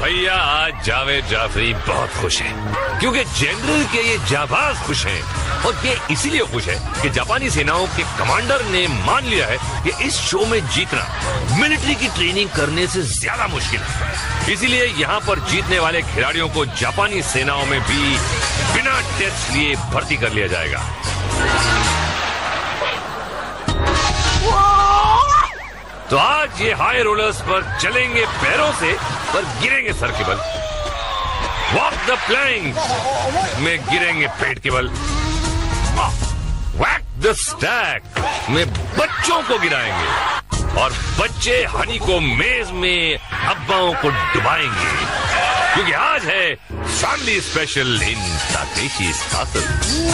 भैया आज जावेद जाफरी बहुत खुश है क्योंकि जनरल के ये जाबाज खुश हैं और ये इसीलिए खुश है कि जापानी सेनाओं के कमांडर ने मान लिया है कि इस शो में जीतना मिलिट्री की ट्रेनिंग करने से ज्यादा मुश्किल है। इसीलिए यहाँ पर जीतने वाले खिलाड़ियों को जापानी सेनाओं में भी बिना टेस्ट लिए भर्ती कर लिया जाएगा। तो आज ये हाई रोलर्स पर चलेंगे पैरों से पर गिरेंगे सर के बल। वॉक द प्लैंक में गिरेंगे पेट के बल। वैक द स्टैक में बच्चों को गिराएंगे और बच्चे हनी को मेज में अब्बाओं को डुबाएंगे क्योंकि आज है family special in Takeshi's castle।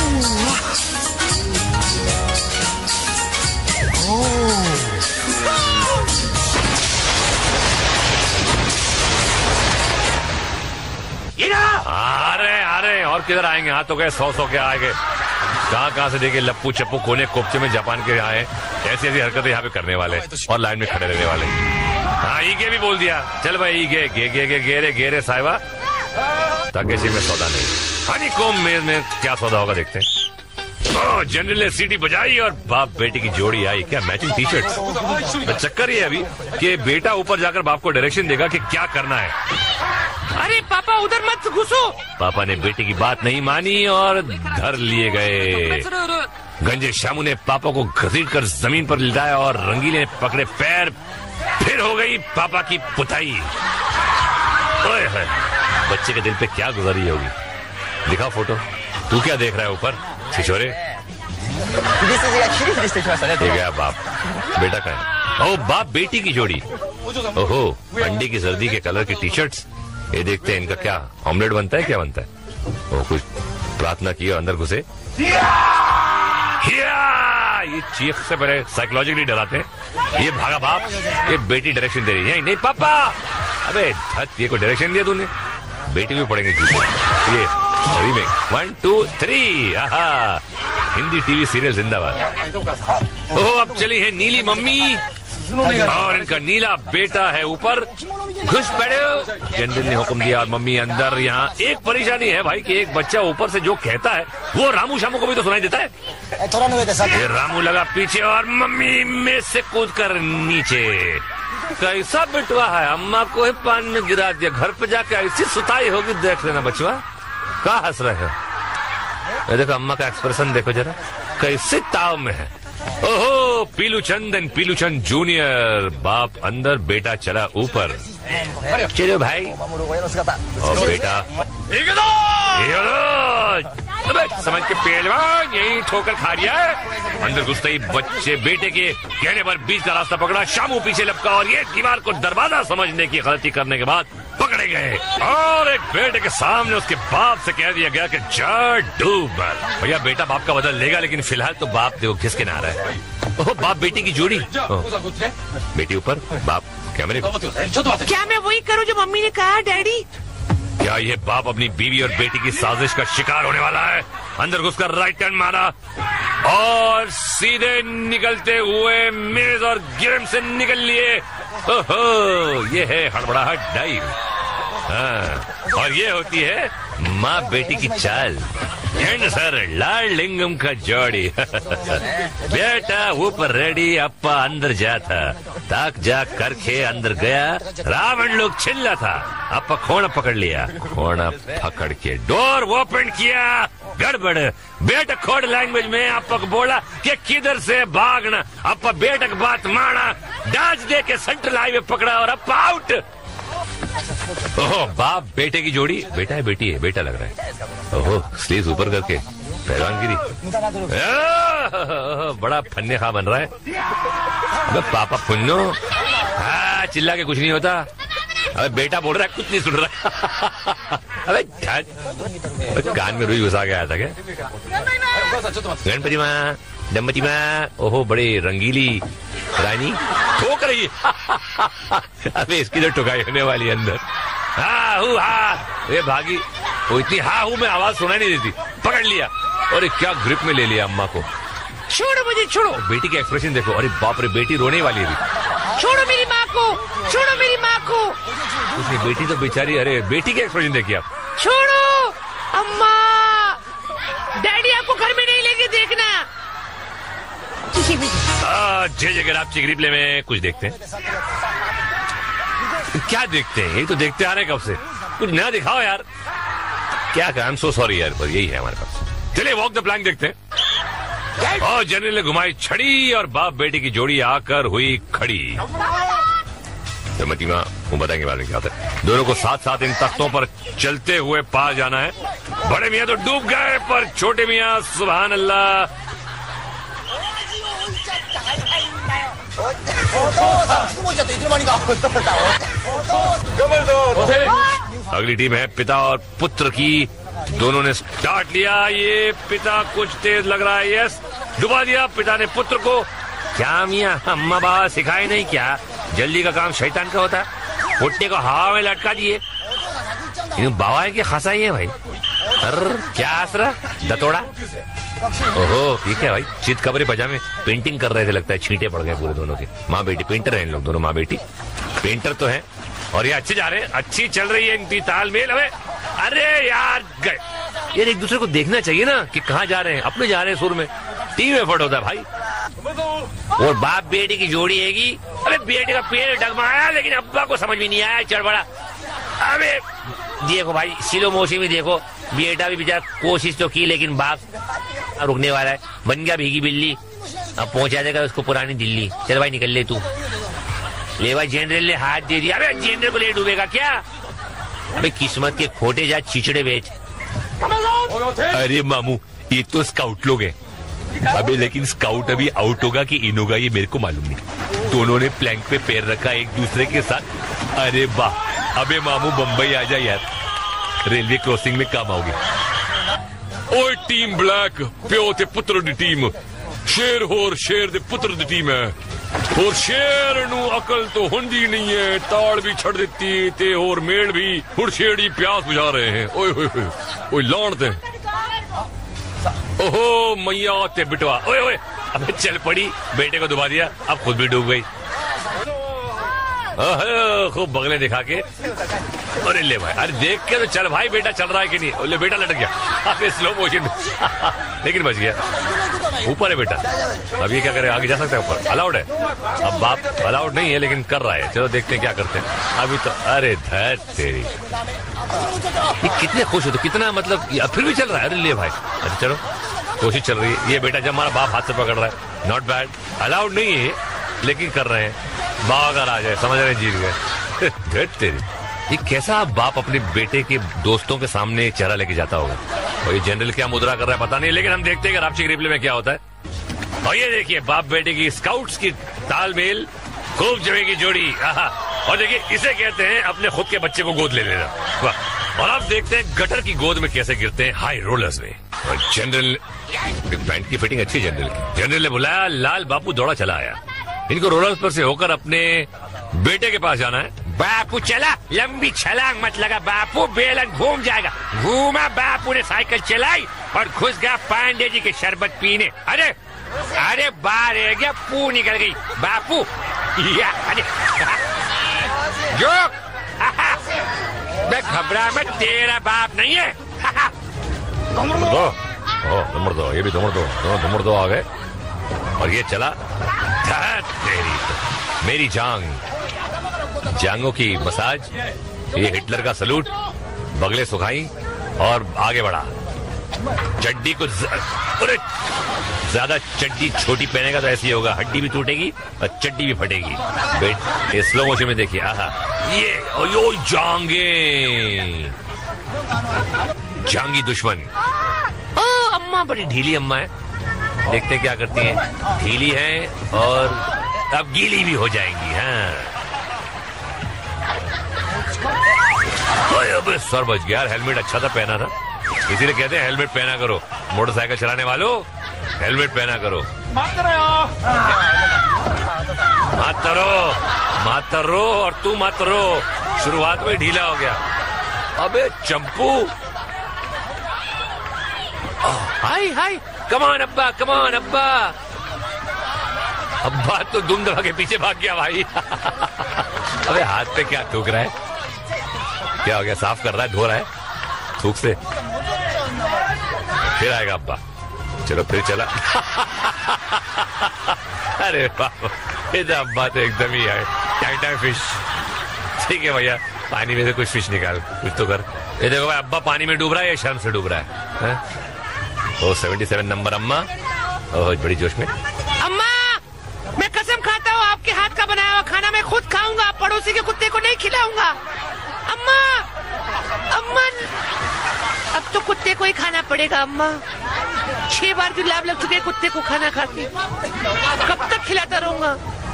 आ रहे और किधर आएंगे? हाँ तो गए 100 के आएंगे। कहाँ से देखे लप्पू चप्पू कोने कोपचे में जापान के आए ऐसी ऐसी हरकतें यहाँ पे करने वाले और लाइन में खड़े रहने वाले। हाँ ईगे भी बोल दिया। चल भाई ईगे गे गे गे गे रे गे रे साहिबा ताकेशी में सौदा नहीं। हनी कोम मेज में क्या सौदा होगा देखते हैं। जनरल ने सीटी बजाई और बाप बेटी की जोड़ी आई। क्या मैचिंग टी शर्ट। चक्कर ये अभी कि बेटा ऊपर जाकर बाप को डायरेक्शन देगा कि क्या करना है। अरे पापा उधर मत घुसो। पापा ने बेटी की बात नहीं मानी और धर लिए गए। गंजे शामू ने पापा को घसीट कर जमीन पर लिटाया और रंगीले ने पकड़े पैर। फिर हो गई पापा की पुताई। ओए है बच्चे के दिल पे क्या गुजरी होगी। दिखा फोटो। तू क्या देख रहा है ऊपर छिछोरे? गया बाप बेटा का है। ओ बाप बेटी की जोड़ी। ओहो अंडे की सर्दी के कलर की टी शर्ट्स। ये देखते हैं इनका क्या ऑमलेट बनता है। क्या बनता है? ओ कुछ प्रार्थना की और अंदर घुसे। ये चीख से पहले साइकोलॉजिकली डराते हैं। ये भागा बाप। ये बेटी डायरेक्शन दे रही है। नहीं पापा। अबे धत ये को डायरेक्शन दिया तूने। बेटी भी पड़ेंगे ये में 1 2 3। हिंदी टीवी सीरियल जिंदाबाद। ओह अब चली है नीली मम्मी और इनका नीला बेटा है ऊपर। घुस पड़े। जनरल ने हुक्म दिया और मम्मी अंदर। यहाँ एक परेशानी है भाई कि एक बच्चा ऊपर से जो कहता है वो रामू शामू को भी तो सुनाई देता है। ये रामू लगा पीछे और मम्मी में से कूद कर नीचे। कैसा बिटवा है। अम्मा को ही पानी में गिरा दिया। घर पे जाके ऐसी सुताई होगी देख लेना बचवा। कहाँ हंस रहे हो? देखो अम्मा का एक्सप्रेशन देखो जरा कैसे ताव में है। ओहो पीलूचंद जूनियर। बाप अंदर बेटा चला ऊपर। चलो भाई और बेटा समझ के पहलवान यही ठोकर खा लिया है। अंदर घुसते ही बच्चे बेटे के कहने पर बीच का रास्ता पकड़ा। शामू पीछे लपका और ये दीवार को दरवाजा समझने की गलती करने के बाद पकड़े गए और एक बेटे के सामने उसके बाप से कह दिया गया कि जा डूब। भैया बेटा बाप का बदल लेगा लेकिन फिलहाल तो बाप देखो घिसके ना रहा है। ओह बाप बेटी की जोड़ी। बेटी ऊपर बाप कैमरे को। क्या मैं वही करूं जो मम्मी ने कहा डैडी? क्या ये बाप अपनी बीवी और बेटी की साजिश का शिकार होने वाला है? अंदर घुसकर राइट टर्न मारा और सीधे निकलते हुए मेज और गेम से निकल लिए। ओहो ये है हड़बड़ाहट डाइव। हाँ और ये होती है माँ बेटी की चाल। सर लाल लिंगम का जोड़ी। बेटा ऊपर रेडी अप्पा अंदर जाता। ताक जाक करके अंदर गया। रावण लोग चिल्ला था। अप्पा खोना पकड़ लिया। खोना पकड़ के डोर ओपन किया। गड़बड़। बेटा कोड लैंग्वेज में अप्पा को बोला कि किधर से भागना। अप्पा बेटा की बात माना। डांच दे के सेंट्रल हाईवे पकड़ा और अप्पा आउट। ओहो बाप बेटे की जोड़ी। बेटा है बेटी है? बेटा लग रहा है। ओहो स्लीव्स ऊपर करके पहलवानगिरी। बड़ा फन्ने खा बन रहा है। अबे पापा पुन्नो। चिल्ला के कुछ नहीं होता। अबे बेटा बोल रहा है कुछ नहीं सुन रहा। अबे कान में रुई घुसा के आया था क्या? गणपति माँ दम्पति माँ। ओहो बड़े रंगीली रानी ठोक रही है। अबे इसकी तो ठुकाई होने वाली अंदर। ये भागी। वो इतनी में आवाज सुनाई नहीं देती। पकड़ लिया और क्या ग्रिप में ले लिया अम्मा को। छोड़ो मुझे छोड़ो। बेटी के एक्सप्रेशन देखो। अरे बाप रे बेटी रोने वाली है। छोड़ो मेरी माँ को। छोड़ो मेरी माँ को। कुछ नहीं, बेटी तो बेचारी, अरे बेटी के एक्सप्रेशन देखिए आप। छोड़ो अम्मा, डैडी आपको घर में नहीं लेके देखना। जय जगह आप चिकरी प्ले में कुछ देखते हैं। क्या देखते हैं, ये तो देखते आ रहे कब से, कुछ नया दिखाओ यार। क्या आई एम सो सॉरी यार, पर यही है हमारे पास। चलिए वॉक द प्लैंक देखते हैं। और जनरल ने घुमाई छड़ी और बाप बेटी की जोड़ी आकर हुई खड़ी। मतीमा वो बताएंगे बाद में क्या होता है। दोनों को साथ साथ इन तख्तों पर चलते हुए पार जाना है। बड़े मियाँ तो डूब गए, पर छोटे मियाँ सुभान अल्लाह। अगली टीम है पिता और पुत्र की। दोनों ने स्टार्ट लिया। ये पिता कुछ तेज लग रहा है, यस, डुबा दिया पिता ने पुत्र को। क्या मियाँ अम्मा बाबा सिखाए नहीं क्या, जल्दी का काम शैतान का होता है। पुट्टे को हवा में लटका दिए। बाबा है कि खासा ही है भाई। अरे क्या आसरा दतोड़ा। ओहो ठीक है भाई, चित कबरे पजामे पेंटिंग कर रहे थे, लगता है छींटे पड़ गए पूरे दोनों के। माँ बेटी पेंटर है इन लोग दोनों, माँ बेटी पेंटर तो है। और ये अच्छे जा रहे हैं, अच्छी चल रही है इनकी तालमेल। अरे यार गए यार, एक दूसरे को देखना चाहिए ना कि कहाँ जा रहे हैं। अपने जा रहे हैं सुर में, टीम एफर्ट होता है भाई। और बाप बेटी की जोड़ी हैगी। अरे बेटे का पेड़ डगमगाया, लेकिन अब्बा को समझ में नहीं आया, चढ़बड़ा। अबे देखो भाई, सिलो मोशी में देखो, बेटा भी बेचारा कोशिश तो की, लेकिन बाप रुकने वाला है। बन गया भीगी बिल्ली, अब पहुंचा देगा उसको पुरानी दिल्ली। चल भाई निकल ले तू। ले भाई, जनरल ने हाथ दे दिया। अबे जनरल को ले डूबेगा क्या। अबे किस्मत के खोटे जा चिचड़े बेच। अरे मामू ये तो स्काउट लोग हैं। अबे लेकिन स्काउट अभी आउट होगा कि इन होगा ये मेरे को मालूम नहीं। दोनों ने प्लैंक पे पैर रखा एक दूसरे के साथ। अरे वाह, अबे मामू बम्बई आ जा यार, रेलवे क्रॉसिंग में काम आओगे। ओए टीम ब्लैक, प्यो ते पुत्र दी टीम। शेर होर शेर दे पुत्र दी टीम है। और शेर नू अकल तो हुंदी नहीं है, ताड़ भी छड़ देती ते और मेड़ भी हुड़ शेड़ी प्यास बुझा रहे हैं। ओए ओए ओए लाण दे। ओहो मैया ते बिटवा। ओए ओए अबे चल पड़ी, बेटे को डुबा दिया, अब खुद भी डूब गई। खूब बगले दिखा के। अरे ले भाई, अरे देख के तो चल भाई बेटा चल रहा है कि नहीं। ले बेटा लटक गया, अबे स्लो मोशन में लेकिन बच गया। ऊपर है बेटा, अब ये क्या करे, आगे जा सकता है ऊपर, अलाउड है। अब बाप अलाउड नहीं है लेकिन कर रहा है, चलो देखते हैं क्या करते हैं अभी तो। अरे धैट तेरी, ये कितने खुश हो तो, कितना मतलब फिर भी चल रहा है। अरे ले भाई, अरे चलो कोशिश चल रही है। ये बेटा जब हमारा बाप हाथ से पकड़ रहा है, नॉट बैड। अलाउड नहीं है लेकिन कर रहे हैं। बाप अगर आ जाए समझ रहे जीत गए। धैट तेरी, ये कैसा बाप अपने बेटे के दोस्तों के सामने चेहरा लेके जाता होगा। और ये जनरल क्या मुद्रा कर रहा है पता नहीं, लेकिन हम देखते हैं कि रापची रिप्ले में क्या होता है। और ये देखिए बाप बेटे की स्काउट्स की तालमेल, खूब जमेगी जोड़ी। और देखिए इसे कहते हैं अपने खुद के बच्चे को गोद ले लेना। वाह। और आप देखते हैं गटर की गोद में कैसे गिरते हैं हाई रोलर्स में। और जनरल पैंट की फिटिंग अच्छी है जनरल की। जनरल ने बुलाया, लाल बापू दौड़ा चला आया। इनको रोलर्स पर से होकर अपने बेटे के पास जाना है। बापू चला, लंबी छलांग मत लगा बापू, बेलन घूम जाएगा। घूमा, बापू ने साइकिल चलाई और घुस गया पांडे जी के शरबत पीने। अरे अरे बाहर रह गया, पू निकल गई बापू। या अरे जो घबरा मत, तेरा बाप नहीं है। नंबर दो, ये भी नंबर दो, दोनों नंबर दो आ गए। और ये चला, तेरी मेरी जांगों की मसाज, ये हिटलर का सलूट, बगले सुखाई और आगे बढ़ा। चड्डी को ज्यादा चड्डी छोटी पहनेगा तो ऐसी होगा, हड्डी भी टूटेगी और चड्डी भी फटेगी। बेट स्लो मोशन में देखिए, ये यो जांगी दुश्मन। अम्मा बड़ी ढीली अम्मा है, देखते क्या करती हैं। ढीली है और अब गीली भी हो जाएंगी। हाँ अबे सर बच गया, हेलमेट अच्छा था पहना था, इसीलिए कहते हैं हेलमेट पहना करो। मोटरसाइकिल चलाने वालों हेलमेट पहना करो। मत रो और तू मत रो, शुरुआत में ढीला हो गया। अबे चंपू, हाय हाय, कमान अब्बा, कमान अब्बा। अब्बा तो दुम दबा के पीछे भाग गया भाई। अबे हाथ पे क्या ठोक रहा है, क्या हो गया? साफ कर रहा है, धो रहा है थूक से। फिर आएगा अब्बा। चलो फिर चला। अरे अब्बा तो एकदम ही है टाइटा फिश। ठीक है भैया, पानी में से कुछ फिश निकाल, कुछ तो कर। ये देखो भाई, अब्बा पानी में डूब रहा है या शर्म से डूब रहा है? ओ 77 नंबर अम्मा, ओह बड़ी जोश में। अम्मा, मैं कसम खाता हूँ आपके हाथ का बनाया हुआ खाना मैं खुद खाऊंगा, पड़ोसी के कुत्ते को नहीं खिलाऊंगा। अम्मा, अम्मा, अब तो कुत्ते को ही खाना पड़ेगा अम्मा। 6 बार जुलाब लग चुके कुत्ते को खाना खाते, कब तक खिलाता रहूंगा?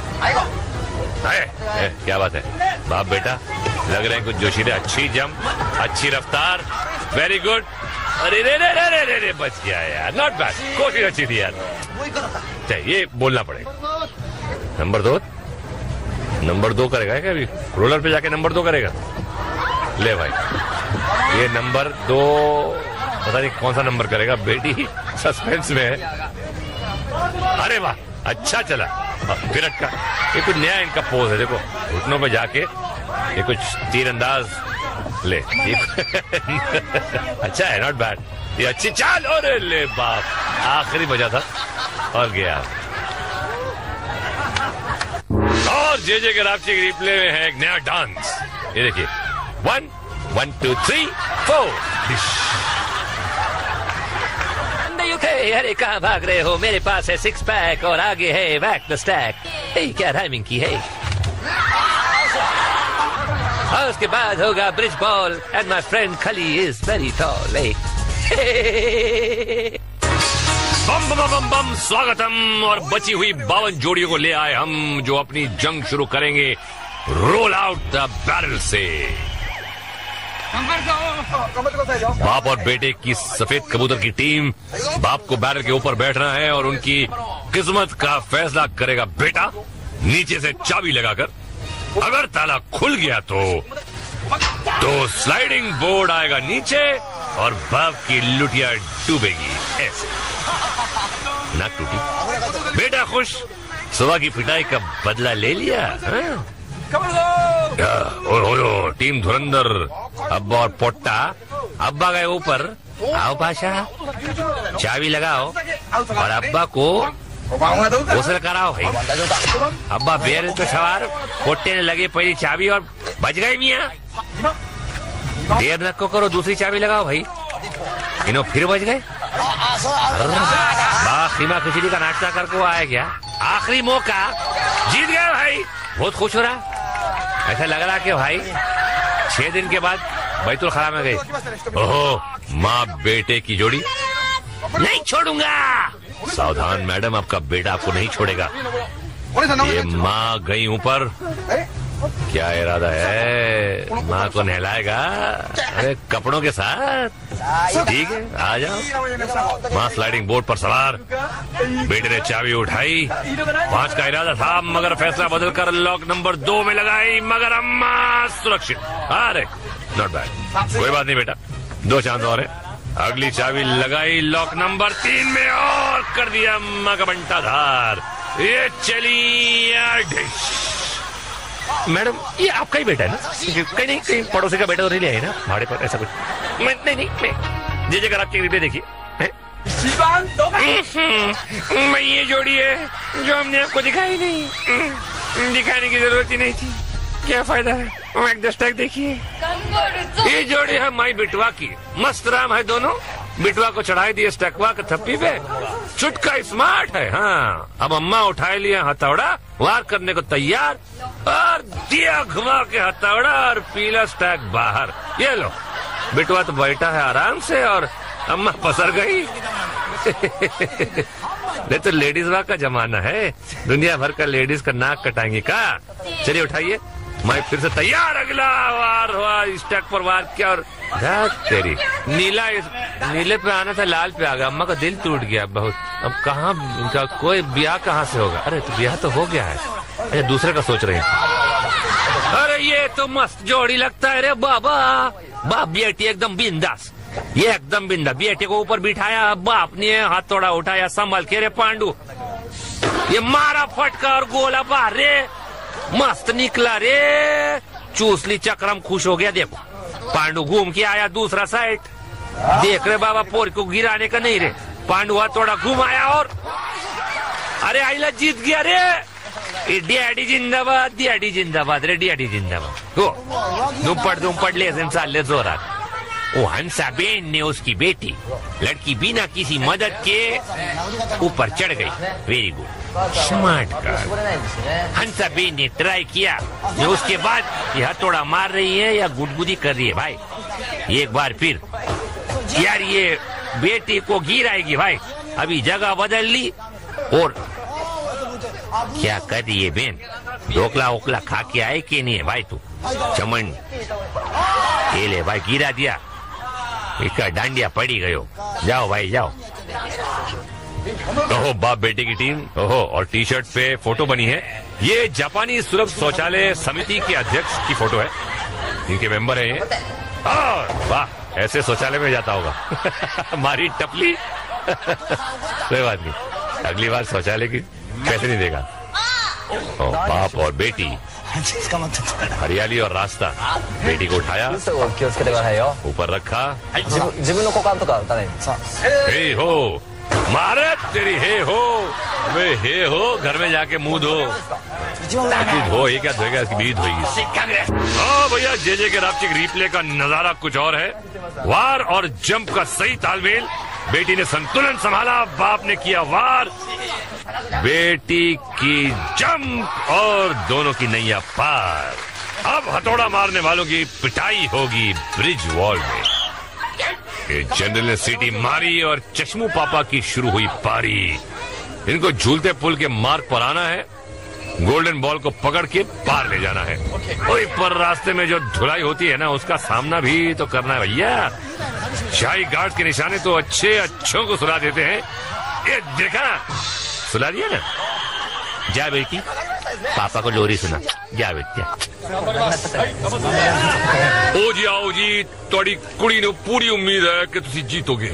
क्या बात है बाप बेटा, लग रहे हैं कुछ जोशीले। अच्छी जम, अच्छी रफ्तार, वेरी गुड। अरे रे रे रे रे रे बच गया यार, नॉट बैड, कोशिश अच्छी थी यार। ये बोलना पड़ेगा। नंबर 2 करेगा क्या अभी? रोलर पे जाके नंबर 2 करेगा? ले भाई, ये नंबर 2 पता नहीं कौन सा नंबर करेगा, बेटी सस्पेंस में है। अरे वाह, अच्छा चला। फिर अटका। ये कुछ नया इनका पोज है, देखो घुटनों पे जाके ये कुछ तीरंदाज। ले अच्छा है, नॉट बैड, ये अच्छी चाल। और ले बाप, आखिरी बजा था और गया। और जे गराबची के रिप्ले में है एक नया डांस। ये देखिए, 1 1 2 3 4। अरे कहाँ भाग रहे हो? मेरे पास है 6 पैक और आगे है बैक द स्टैक। क्या राइमिंग की है? और उसके बाद होगा bridge ball and my friend Khali is very tall. बम बम बम बम, स्वागतम। और बची हुई 52 जोड़ियों को ले आए हम, जो अपनी जंग शुरू करेंगे रोल आउट द बैरल से। बाप और बेटे की सफेद कबूतर की टीम, बाप को बैरल के ऊपर बैठना है और उनकी किस्मत का फैसला करेगा बेटा। नीचे से चाबी लगाकर अगर ताला खुल गया तो स्लाइडिंग बोर्ड आएगा नीचे और बाप की लुटिया डूबेगी। ऐसे नाक टूटी, बेटा खुश, सुबह की पिटाई का बदला ले लिया। और टीम धुरंधर, अब्बा और पोट्टा। अब्बा गए ऊपर, आओ पाशा चाबी लगाओ और अब्बा को गुस्ल कराओ भाई। अब्बा बेर पे सवार, पोट्टे ने लगे पहली चाबी और बच गए मियाँ। देर न करो, दूसरी चाबी लगाओ भाई। इन्हों फिर बच गए। खीमा खिचड़ी का नाश्ता करके वो आया क्या? आखिरी मौका, जीत गए भाई। बहुत खुश हो रहा, ऐसा लग रहा कि भाई 6 दिन के बाद बैतुल खला में गए। ओहो, माँ बेटे की जोड़ी नहीं छोड़ूंगा। सावधान मैडम, आपका बेटा आपको नहीं छोड़ेगा। ये माँ गई ऊपर, क्या इरादा है? माँ को नहलाएगा? अरे कपड़ों के साथ, ठीक है आ जाओ। माँ स्लाइडिंग बोर्ड पर सवार, बेटे ने चाबी उठाई। 5 का इरादा था, मगर फैसला बदलकर लॉक नंबर 2 में लगाई, मगर अम्मा सुरक्षित। अरे नॉट बैड, कोई बात नहीं बेटा, 2 चांस और है। अगली चाबी लगाई लॉक नंबर 3 में और कर दिया अम्मा का बंटाधार। ये चली डिश। मैडम ये आपका ही बेटा है ना? कहीं पड़ोसी का बेटा तो नहीं लिया है ना भाड़े पर? ऐसा कुछ नहीं। जे जगह आपकी रिप्ले देखिए, मैं ये जोड़ी है जो हमने आपको दिखाई नहीं, दिखाने की जरूरत ही नहीं थी। क्या फायदा है? देखिए, ये जोड़ी है माई बिटवा की, मस्त राम है दोनों। बिटवा को चढ़ाई दिए स्टकवा के थप्पी पे, छुटका स्मार्ट है। हाँ, अब अम्मा उठाए लिया हथौड़ा, वार करने को तैयार, और दिया घुमा के हथौड़ा और पीला स्टैक बाहर। ये लो, बिटवा तो बैठा है आराम से और अम्मा पसर गई। नहीं तो लेडीज वाक का जमाना है, दुनिया भर का लेडीज का नाक कटाएंगे का। चलिए उठाइए, मैं फिर से तैयार। अगला वार हुआ, स्टैक पर वार किया और तेरी नीले पे आना था, लाल पे आ गया। अम्मा का दिल टूट गया बहुत। अब कहाँ इनका कोई ब्याह कहाँ से होगा? अरे तो ब्याह तो हो गया है, अरे दूसरे का सोच रहे हैं। अरे ये तो मस्त जोड़ी लगता है रे बाबा। बाप बेटी एकदम बिंदास, ये एकदम बिंदा। बेटे को ऊपर बिठाया, बाप ने हथौड़ा उठाया, संभल के रे पांडू। ये मारा फटका और गोला बाहर रे, मस्त निकला रे। चूसली चक्रम खुश हो गया। देखो पांडु घूम के आया दूसरा साइड, देख रहे बाबा पोर को गिराने का नहीं रे, पांडु हाथ थोड़ा घूम आया और अरे आइला जीत गया रे, डैडी जिंदाबाद, डैडी जिंदाबाद रे, डैडी जिंदाबाद। दुम पड़ ले साले जोरा। वो हंसाबेन ने उसकी बेटी लड़की बिना किसी मदद के ऊपर चढ़ गई। Very good, smart girl. Hansaben ने ट्राई किया, जो उसके बाद ये हथौड़ा मार रही है या गुदगुदी कर रही है भाई, एक बार फिर यार ये बेटी को गिराएगी भाई। अभी जगह बदल ली और क्या कर रही है बेन, ढोकला वोकला खा के आए कि नहीं है भाई तू, चमन ले भाई, गिरा दिया, इसका डांडिया पड़ी गयो, जाओ भाई जाओ। ओहो बाप बेटे की टीम, ओहो, और टी शर्ट पे फोटो बनी है, ये जापानी सुलभ शौचालय समिति के अध्यक्ष की फोटो है, इनके मेंबर है ये। वाह, ऐसे शौचालय में जाता होगा मारी टपली कोई बात नहीं, अगली बार शौचालय की पैसे नहीं देगा। ओ, बाप और बेटी, हरियाली और रास्ता, बेटी को उठाया, ऊपर रखा, हे हो मारे तेरी, हे हो वे, हे हो घर में जाके मुंह धो, धो, ये क्या धोएगा, इसकी बीवी धोएगी। हाँ भैया, जे के रापचिक रिप्ले का नजारा कुछ और है, वार और जंप का सही तालमेल, बेटी ने संतुलन संभाला, बाप ने किया वार, बेटी की जंप और दोनों की नैया पार। अब हथौड़ा मारने वालों की पिटाई होगी ब्रिज वॉल में। जनरल ने सीटी मारी और चश्मू पापा की शुरू हुई पारी। इनको झूलते पुल के मार्ग पर आना है, गोल्डन बॉल को पकड़ के पार ले जाना है। ओए, पर रास्ते में जो धुलाई होती है ना, उसका सामना भी तो करना है भैया। शाही गार्ड के निशाने तो अच्छों को सुला देते हैं, ये देखा, सुला दिया ना। जा बेटी, पापा को लोरी सुना, जा बेटी। ओ जी आओ जी, थोड़ी कुड़ी ने पूरी उम्मीद है कि तुसी जीतोगे।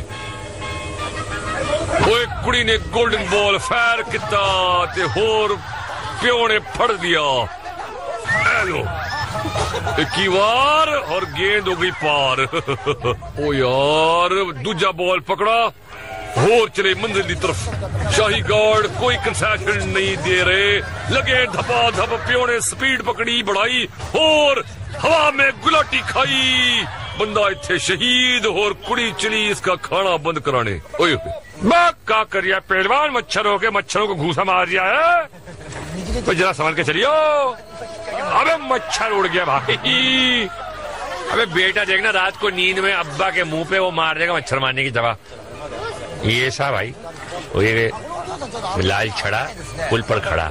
ओए कुड़ी ने गोल्डन बॉल फायर किता ते होर प्यो ने फड़ दिया, हेलो की वार और गेंद हो गई पार। ओ यार, दूजा बॉल पकड़ा और चले मंजिल की तरफ। शाही गार्ड कोई कंसेशन नहीं दे रहे, लगे धपाधप, प्यो ने स्पीड पकड़ी बढ़ाई और हवा में गुलाटी खाई, बंदा इत्थे शहीद और कुड़ी चली इसका खाना बंद कराने। ओए का करिया पहलवान, मच्छरों के मच्छरों को घूसा मार दिया है, तो जरा संभल के चलियो। अबे मच्छर उड़ गया भाई। अबे बेटा देखना, रात को नींद में अब्बा के मुंह पे वो मार देगा मच्छर मारने की दवा। ये सा भाई, ये लाल छड़ा पुल पर खड़ा,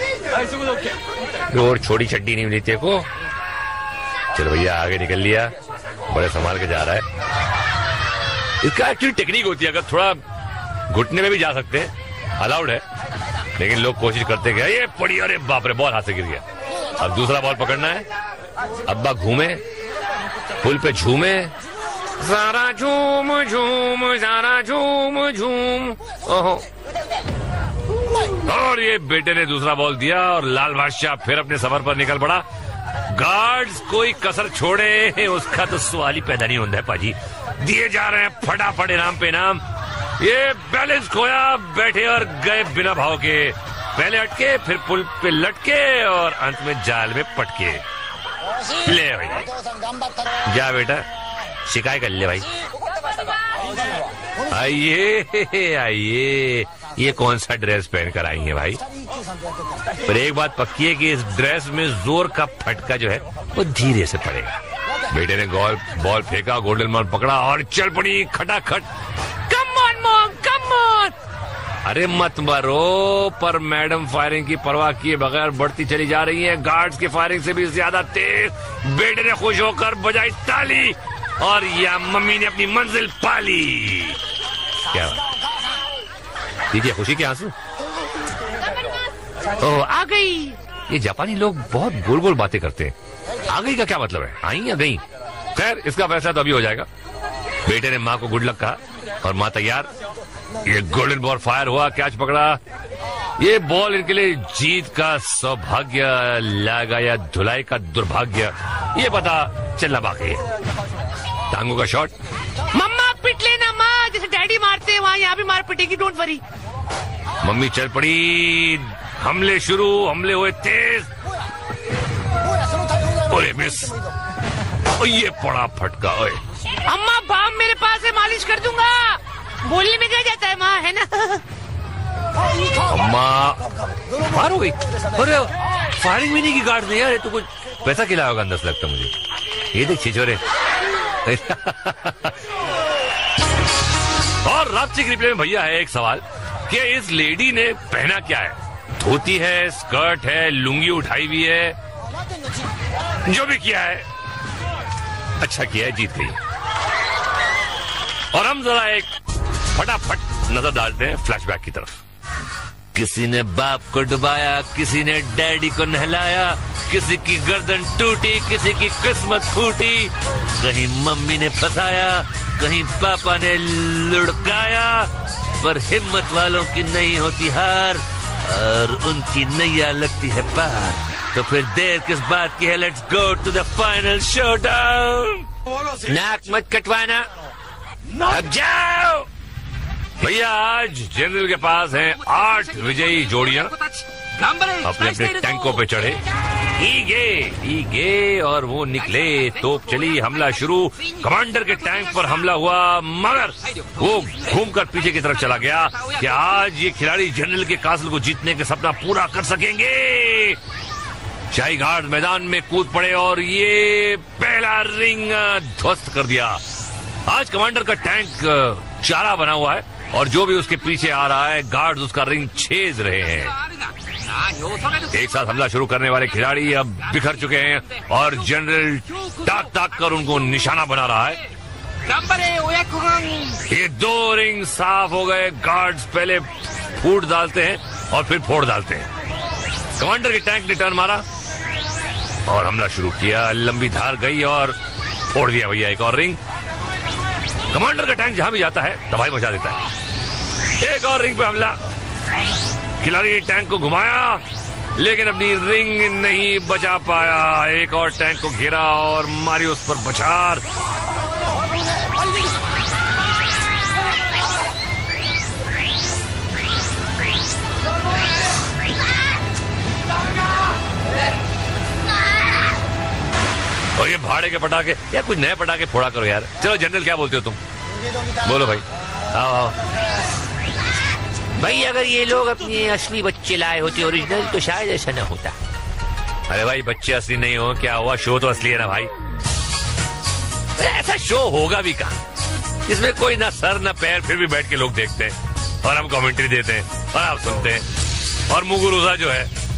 और छोटी चड्डी नहीं मिली तेरे को। चलो भैया, आगे निकल लिया, बड़े संभाल के जा रहा है। इसका एक्चुअली टेक्निक होती है, अगर थोड़ा घुटने में भी जा सकते हैं, अलाउड है, लेकिन लोग कोशिश करते हैं ये पड़ी, अरे बाप रे, बॉल हाथ से गिर गया। अब दूसरा बॉल पकड़ना है, अब्बा घूमे, पुल पे झूमे, सारा झूम झूम, सारा झूम झूम, ओहो। और ये बेटे ने दूसरा बॉल दिया और लाल बादशाह फिर अपने सफर पर निकल पड़ा। गार्ड्स कोई कसर छोड़े उसका तो सवाल ही पैदा नहीं होता है पाजी। दिए जा रहे हैं फटाफट इनाम पे इनाम। ये बैलेंस खोया, बैठे और गए बिना भाव के, पहले अटके फिर पुल पे लटके और अंत में जाल में पटके। ले भाई जा बेटा, शिकायत कर ले भाई। आइए आइए, ये कौन सा ड्रेस पहनकर आई है भाई? पर एक बात पक्की है कि इस ड्रेस में जोर का फटका जो है वो धीरे से पड़ेगा। बेटे ने बॉल फेंका, गोल्डन बॉल पकड़ा और चल पड़ी खटाखट। Come on mom, come on. अरे मत मरो, पर मैडम फायरिंग की परवाह किए बगैर बढ़ती चली जा रही है, गार्ड्स की फायरिंग से भी ज्यादा तेज। बेटे ने खुश होकर बजाई ताली और या मम्मी ने अपनी मंजिल पाली। क्या दीजिए खुशी के आंसू। ओह आ गई। ये जापानी लोग बहुत गोल गोल बातें करते हैं। आ गई का क्या मतलब है? आई या गई? खैर इसका फैसला तो अभी हो जाएगा। बेटे ने माँ को गुड लक कहा और माँ तैयार। ये गोल्डन बॉल फायर हुआ, कैच पकड़ा। ये बॉल इनके लिए जीत का सौभाग्य लागा या धुलाई का दुर्भाग्य, ये पता चलना बाकी है। टांगों का शॉट। मम्मा पिट लेना माँ, जैसे डैडी मारते हैं वहाँ यहाँ भी मार पिटेगी, डोंट वरी। मम्मी चल पड़ी, हमले शुरू, हमले हुए तेज। ओए मिस, ओ ये पड़ा फटका। ओए अम्मा बाम मेरे पास है, मालिश कर दूंगा। बोलने में क्या जाता है माँ, है ना? अम्मा मार हो गई। अरे फायरिंग भी नहीं की गार्ड ने यार, तो कुछ पैसा खिलाया होगा अंदर से लगता मुझे। ये देख छिछोरे। और रात्रि के रिप्ले में भैया है एक सवाल कि इस लेडी ने पहना क्या है? धोती है, स्कर्ट है, लुंगी उठाई हुई है, जो भी किया है अच्छा किया है, जीत गई। और हम जरा एक फटाफट नजर डालते हैं फ्लैशबैक की तरफ। किसी ने बाप को डुबाया, किसी ने डैडी को नहलाया, किसी की गर्दन टूटी, किसी की किस्मत फूटी, कहीं मम्मी ने फंसाया, कहीं पापा ने लुढ़काया, पर हिम्मत वालों की नहीं होती हार और उनकी नैया लगती है पार। तो फिर देर किस बात की है, let's go to the final showdown. नाक मत कटवाना, अब जाओ। भैया आज जनरल के पास हैं 8 विजयी जोड़ियां, अपने अपने टैंकों पे चढ़े, ईगे और वो निकले। तोप चली, हमला शुरू, कमांडर के टैंक पर हमला हुआ, मगर वो घूमकर पीछे की तरफ चला गया कि आज ये खिलाड़ी जनरल के कासल को जीतने का सपना पूरा कर सकेंगे। शाही गार्ड मैदान में कूद पड़े और ये पहला रिंग ध्वस्त कर दिया। आज कमांडर का टैंक चारा बना हुआ है और जो भी उसके पीछे आ रहा है गार्ड्स उसका रिंग छेद रहे हैं। एक साथ हमला शुरू करने वाले खिलाड़ी अब बिखर चुके हैं और जनरल ताक ताक कर उनको निशाना बना रहा है। ये 2 रिंग साफ हो गए। गार्ड्स पहले फूट डालते हैं और फिर फोड़ डालते हैं। कमांडर के टैंक ने टर्न मारा और हमला शुरू किया। लंबी धार गई और फोड़ दिया भैया एक और रिंग। कमांडर का टैंक जहां भी जाता है तबाही मचा देता है। एक और रिंग पे हमला, खिलाड़ी टैंक को घुमाया लेकिन अपनी रिंग नहीं बचा पाया। एक और टैंक को घेरा और मारी उस पर बछार। और ये भाड़े के पटाखे, या कुछ नए पटाखे फोड़ा करो यार। चलो जनरल क्या बोलते हो तुम, बोलो भाई। आओ भाई अगर ये लोग अपने असली बच्चे लाए होते ओरिजिनल तो शायद ऐसा न होता। अरे भाई बच्चे असली नहीं हो, क्या हुआ, शो तो असली है ना भाई। ऐसा शो होगा भी कहाँ, इसमें कोई ना सर ना पैर, फिर भी बैठ के लोग देखते हैं और हम कमेंट्री देते हैं और आप सुनते हैं। और मुगुरुजा जो है